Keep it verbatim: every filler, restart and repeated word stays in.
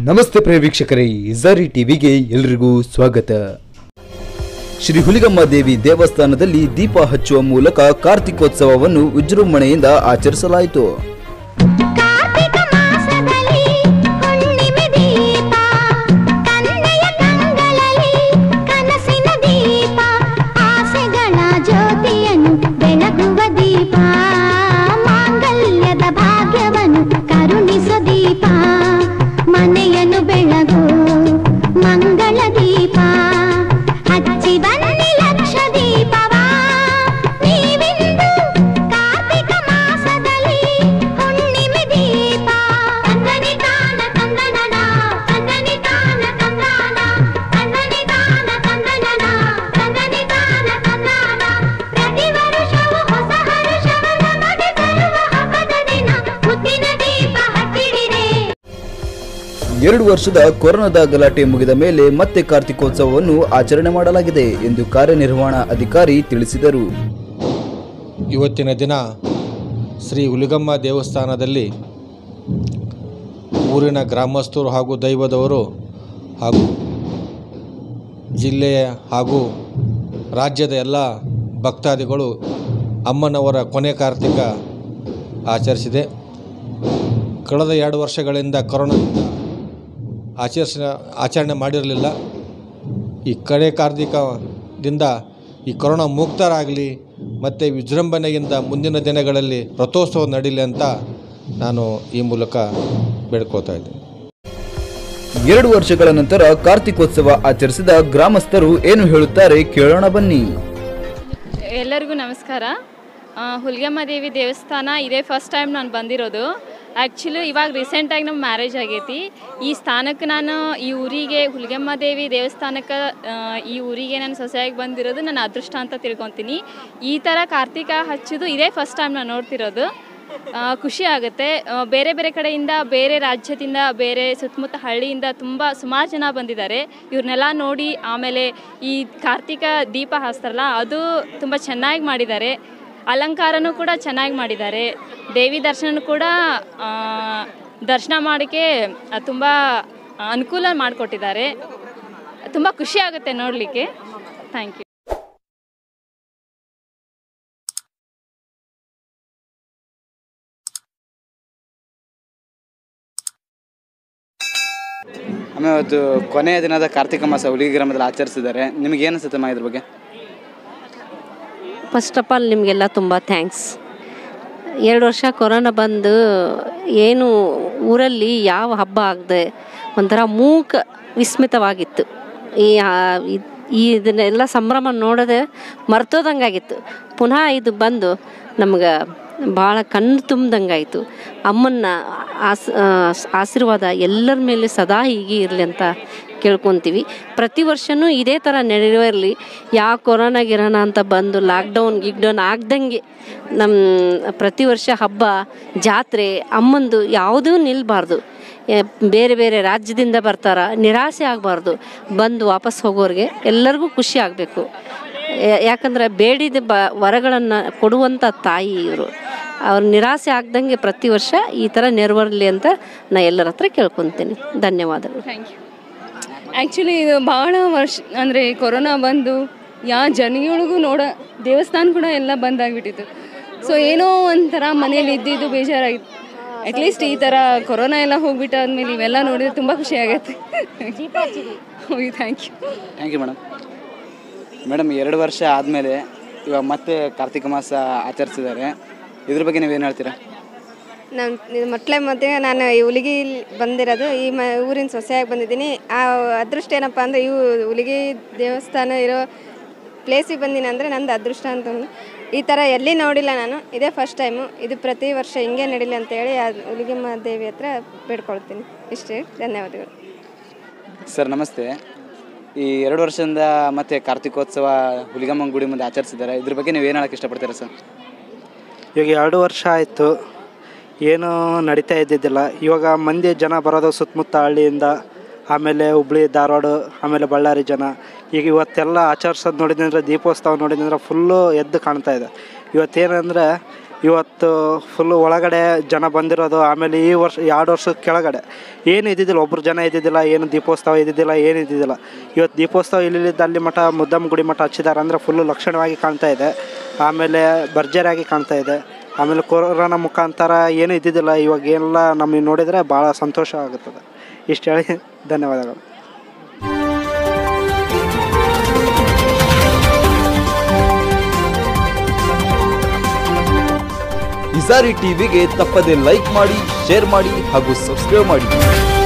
ನಮಸ್ತೆ ಪ್ರಿಯ ವೀಕ್ಷಕರೇ, ಝರಿ ಟಿವಿಗೆ ಎಲ್ರಿಗೂ ಸ್ವಾಗತ. ಶ್ರೀ ಹುಲಿಗಮ್ಮ ದೇವಿ ದೇವಸ್ಥಾನದಲ್ಲಿ ದೀಪ ಹಚ್ಚುವ ಮೂಲಕ ಕಾರ್ತಿಕೋತ್ಸವವನ್ನು ವಿಜೃಂಭಣೆಯಿಂದ ಆಚರಿಸಲಾಯಿತು. ಎರಡು ವರ್ಷದ ಕೊರೋನಾದ ಗಲಾಟೆ ಮುಗಿದ ಮೇಲೆ ಮತ್ತೆ ಕಾರ್ತಿಕೋತ್ಸವವನ್ನು ಆಚರಣೆ ಮಾಡಲಾಗಿದೆ ಎಂದು ಕಾರ್ಯನಿರ್ವಹಣಾ ಅಧಿಕಾರಿ ತಿಳಿಸಿದರು. ಇವತ್ತಿನ ದಿನ ಶ್ರೀ ಹುಲಿಗಮ್ಮ ದೇವಸ್ಥಾನದಲ್ಲಿ ಊರಿನ ಗ್ರಾಮಸ್ಥರು ಹಾಗೂ ದೈವದವರು ಹಾಗೂ ಜಿಲ್ಲೆಯ ಹಾಗೂ ರಾಜ್ಯದ ಎಲ್ಲ ಭಕ್ತಾದಿಗಳು ಅಮ್ಮನವರ ಕೊನೆ ಕಾರ್ತಿಕ ಆಚರಿಸಿದೆ. ಕಳೆದ ಎರಡು ವರ್ಷಗಳಿಂದ ಕೊರೋನಾದಿಂದ ಆಚರಿಸ ಆಚರಣೆ ಮಾಡಿರಲಿಲ್ಲ. ಈ ಕಡೆ ಕಾರ್ತಿಕದಿಂದ ಈ ಕೊರೋನಾ ಮುಕ್ತರಾಗಲಿ ಮತ್ತು ವಿಜೃಂಭಣೆಯಿಂದ ಮುಂದಿನ ದಿನಗಳಲ್ಲಿ ರಥೋತ್ಸವ ನಡೀಲಿ ಅಂತ ನಾನು ಈ ಮೂಲಕ ಬೇಡ್ಕೊಳ್ತಾ ಇದ್ದೀನಿ. ಎರಡು ವರ್ಷಗಳ ನಂತರ ಕಾರ್ತಿಕೋತ್ಸವ ಆಚರಿಸಿದ ಗ್ರಾಮಸ್ಥರು ಏನು ಹೇಳುತ್ತಾರೆ ಕೇಳೋಣ ಬನ್ನಿ. ಎಲ್ಲರಿಗೂ ನಮಸ್ಕಾರ. ಹುಲಿಗಮ್ಮ ದೇವಿ ದೇವಸ್ಥಾನ ಇದೇ ಫಸ್ಟ್ ಟೈಮ್ ನಾನು ಬಂದಿರೋದು. ಆ್ಯಕ್ಚುಲಿ ಇವಾಗ ರೀಸೆಂಟಾಗಿ ನಮ್ಮ ಮ್ಯಾರೇಜ್ ಆಗೈತಿ. ಈ ಸ್ಥಾನಕ್ಕೆ ನಾನು ಈ ಊರಿಗೆ ಹುಲಿಗಮ್ಮ ದೇವಿ ದೇವಸ್ಥಾನಕ್ಕೆ ಈ ಊರಿಗೆ ನಾನು ಸೊಸೆಯಾಗಿ ಬಂದಿರೋದು ನನ್ನ ಅದೃಷ್ಟ ಅಂತ ತಿಳ್ಕೊತೀನಿ. ಈ ಥರ ಕಾರ್ತಿಕ ಹಚ್ಚೋದು ಇದೇ ಫಸ್ಟ್ ಟೈಮ್ ನಾನು ನೋಡ್ತಿರೋದು. ಖುಷಿ ಆಗುತ್ತೆ. ಬೇರೆ ಬೇರೆ ಕಡೆಯಿಂದ, ಬೇರೆ ರಾಜ್ಯದಿಂದ, ಬೇರೆ ಸುತ್ತಮುತ್ತ ಹಳ್ಳಿಯಿಂದ ತುಂಬ ಸುಮಾರು ಜನ ಬಂದಿದ್ದಾರೆ. ಇವ್ರನ್ನೆಲ್ಲ ನೋಡಿ ಆಮೇಲೆ ಈ ಕಾರ್ತಿಕ ದೀಪ ಹಾಸ್ತಾರಲ್ಲ ಅದು ತುಂಬ ಚೆನ್ನಾಗಿ ಮಾಡಿದ್ದಾರೆ. ಅಲಂಕಾರನೂ ಕೂಡ ಚೆನ್ನಾಗಿ ಮಾಡಿದ್ದಾರೆ. ದೇವಿ ದರ್ಶನ ಕೂಡ ದರ್ಶನ ಮಾಡೋಕ್ಕೆ ತುಂಬ ಅನುಕೂಲ ಮಾಡಿಕೊಟ್ಟಿದ್ದಾರೆ. ತುಂಬ ಖುಷಿ ಆಗುತ್ತೆ ನೋಡಲಿಕ್ಕೆ. Thank you. ಆಮೇಲೆ ಇವತ್ತು ಕೊನೆಯ ದಿನದ ಕಾರ್ತಿಕ ಮಾಸ ಹುಲಿಗೆ ಗ್ರಾಮದಲ್ಲಿ ಆಚರಿಸಿದ್ದಾರೆ. ನಿಮಗೆ ಏನು ಅನಿಸುತ್ತೆ ಇದ್ರ ಬಗ್ಗೆ? ಫಸ್ಟ್ ಆಫ್ ಆಲ್ ನಿಮಗೆಲ್ಲ ತುಂಬ ಥ್ಯಾಂಕ್ಸ್. ಎರಡು ವರ್ಷ ಕೊರೋನಾ ಬಂದು ಏನು ಊರಲ್ಲಿ ಯಾವ ಹಬ್ಬ ಆಗದೆ ಒಂಥರ ಮೂಕ ವಿಸ್ಮಿತವಾಗಿತ್ತು. ಈ ಈ ಇದನ್ನೆಲ್ಲ ಸಂಭ್ರಮ ನೋಡೋದೆ ಮರ್ತೋದಂಗಾಗಿತ್ತು. ಪುನಃ ಇದು ಬಂದು ನಮ್ಗೆ ಭಾಳ ಕಣ್ಣು ತುಂಬ್ದಂಗಾಯಿತು. ಅಮ್ಮನ ಆಸ್ ಆಶೀರ್ವಾದ ಎಲ್ಲರ ಮೇಲೆ ಸದಾ ಹೀಗೆ ಇರಲಿ ಅಂತ ಕೇಳ್ಕೊತೀವಿ. ಪ್ರತಿ ವರ್ಷವೂ ಇದೇ ಥರ ನೆರವೇರಲಿ. ಯಾವ ಕೊರೋನಾ ಗಿರೋಣ ಅಂತ ಬಂದು ಲಾಕ್ಡೌನ್ ಗಿಕ್ಡೌನ್ ಆಗ್ದಂಗೆ ನಮ್ಮ ಪ್ರತಿ ವರ್ಷ ಹಬ್ಬ ಜಾತ್ರೆ ಅಮ್ಮಂದು ಯಾವುದೂ ನಿಲ್ಲಬಾರ್ದು. ಬೇರೆ ಬೇರೆ ರಾಜ್ಯದಿಂದ ಬರ್ತಾರ, ನಿರಾಸೆ ಆಗಬಾರ್ದು. ಬಂದು ವಾಪಸ್ ಹೋಗೋರಿಗೆ ಎಲ್ಲರಿಗೂ ಖುಷಿ ಆಗಬೇಕು. ಯಾಕಂದರೆ ಬೇಡಿದ ಬ ವರಗಳನ್ನು ಕೊಡುವಂಥ ತಾಯಿ ಇವರು. ಅವ್ರ ನಿರಾಸೆ ಆಗ್ದಂಗೆ ಪ್ರತಿ ವರ್ಷ ಈ ಥರ ನೆರವೇರಲಿ ಅಂತ ನಾನು ಎಲ್ಲರ ಹತ್ರ ಕೇಳ್ಕೊತೀನಿ. ಧನ್ಯವಾದಗಳು. Thank you. ಆ್ಯಕ್ಚುಲಿ ಇದು ಭಾಳ ವರ್ಷ ಅಂದರೆ ಕೊರೋನಾ ಬಂದು ಯಾವ ಜನಗಳಿಗೂ ನೋಡ ದೇವಸ್ಥಾನ ಕೂಡ ಎಲ್ಲ ಬಂದಾಗಿಬಿಟ್ಟಿತ್ತು. ಸೊ ಏನೋ ಒಂಥರ ಮನೇಲಿ ಇದ್ದಿದ್ದು ಬೇಜಾರಾಗಿತ್ತು. ಅಟ್ಲೀಸ್ಟ್ ಈ ಥರ ಕೊರೋನಾ ಎಲ್ಲ ಹೋಗ್ಬಿಟ್ಟಾದ್ಮೇಲೆ ಇವೆಲ್ಲ ನೋಡಿದ್ರೆ ತುಂಬ ಖುಷಿ ಆಗುತ್ತೆ. ಹೋಗಿ thank you. Thank you madam. Madam ಎರಡು ವರ್ಷ ಆದಮೇಲೆ ಇವಾಗ ಮತ್ತೆ ಕಾರ್ತಿಕ ಮಾಸ ಆಚರಿಸಿದ್ದಾರೆ. ಇದ್ರ ಬಗ್ಗೆ ನೀವೇನು ಹೇಳ್ತೀರಾ? ನಮ್ಮ ಮಕ್ಕಳ ಮಧ್ಯೆ ನಾನು ಈ ಹುಲಿಗಿ ಬಂದಿರೋದು, ಈ ಮ ಊರಿನ ಸೊಸೆಯಾಗಿ ಬಂದಿದ್ದೀನಿ. ಆ ಅದೃಷ್ಟ ಏನಪ್ಪ ಅಂದರೆ ಇವು ಹುಲಿಗಿ ದೇವಸ್ಥಾನ ಇರೋ ಪ್ಲೇಸಿಗೆ ಬಂದಿನಿ ಅಂದರೆ ನಂದು ಅದೃಷ್ಟ ಅಂತ. ಈ ಥರ ಎಲ್ಲಿ ನೋಡಿಲ್ಲ ನಾನು, ಇದೇ ಫಸ್ಟ್ ಟೈಮು. ಇದು ಪ್ರತಿ ವರ್ಷ ಹಿಂಗೆ ನಡೀಲಿ ಅಂತೇಳಿ ಆ ಹುಲಿಗಮ್ಮ ದೇವಿ ಹತ್ರ ಬೇಡ್ಕೊಳ್ತೀನಿ. ಇಷ್ಟೇ, ಧನ್ಯವಾದಗಳು. ಸರ್ ನಮಸ್ತೆ. ಈ ಎರಡು ವರ್ಷದಿಂದ ಮತ್ತೆ ಕಾರ್ತಿಕೋತ್ಸವ ಹುಲಿಗಮ್ಮ ಗುಡಿ ಮುಂದೆ ಆಚರಿಸಿದ್ದಾರೆ. ಇದ್ರ ಬಗ್ಗೆ ನೀವು ಏನು ಹೇಳಕ್ಕೆ ಇಷ್ಟಪಡ್ತೀರಾ ಸರ್? ಇವಾಗ ಎರಡು ವರ್ಷ ಆಯಿತು, ಏನೂ ನಡೀತಾ ಇದ್ದಿದ್ದಿಲ್ಲ. ಇವಾಗ ಮಂದಿ ಜನ ಬರೋದು ಸುತ್ತಮುತ್ತ ಹಳ್ಳಿಯಿಂದ, ಆಮೇಲೆ ಹುಬ್ಳಿ ಧಾರವಾಡ, ಆಮೇಲೆ ಬಳ್ಳಾರಿ ಜನ. ಈಗ ಇವತ್ತೆಲ್ಲ ಆಚರಿಸೋದು ನೋಡಿದ್ರೆ, ದೀಪೋತ್ಸವ ನೋಡಿದ್ರೆ ಫುಲ್ಲು ಎದ್ದು ಕಾಣ್ತಾ ಇದೆ. ಇವತ್ತೇನಂದರೆ ಇವತ್ತು ಫುಲ್ಲು ಒಳಗಡೆ ಜನ ಬಂದಿರೋದು. ಆಮೇಲೆ ಈ ವರ್ಷ ಎರಡು ವರ್ಷದ ಕೆಳಗಡೆ ಏನು ಇದ್ದಿದ್ದಿಲ್ಲ, ಒಬ್ಬರು ಜನ ಇದ್ದಿದ್ದಿಲ್ಲ, ಏನು ದೀಪೋತ್ಸವ ಇದ್ದಿದ್ದಿಲ್ಲ, ಏನು ಇದ್ದಿದ್ದಿಲ್ಲ. ಇವತ್ತು ದೀಪೋತ್ಸವ ಇಲ್ಲಿದ್ದ ಅಲ್ಲಿ ಮಠ ಮುದ್ದಮ್ಮ ಗುಡಿ ಮಠ ಹಚ್ಚಿದ್ದಾರೆ ಅಂದರೆ ಫುಲ್ಲು ಲಕ್ಷಣವಾಗಿ ಕಾಣ್ತಾ ಇದೆ. ಆಮೇಲೆ ಭರ್ಜರಿಯಾಗಿ ಕಾಣ್ತಾ ಇದೆ. ಆಮೇಲೆ ಕೊರೋನಾ ಮುಖಾಂತರ ಏನೂ ಇದ್ದಿದ್ದಿಲ್ಲ, ಇವಾಗ ಏನೆಲ್ಲ ನಮಗೆ ನೋಡಿದರೆ ಭಾಳ ಸಂತೋಷ ಆಗುತ್ತದೆ. ಇಷ್ಟು ಹೇಳಿ ಧನ್ಯವಾದಗಳು. ಇಜಾರಿ ಟಿವಿಗೆ ತಪ್ಪದೆ ಲೈಕ್ ಮಾಡಿ, ಶೇರ್ ಮಾಡಿ ಹಾಗೂ ಸಬ್ಸ್ಕ್ರೈಬ್ ಮಾಡಿ.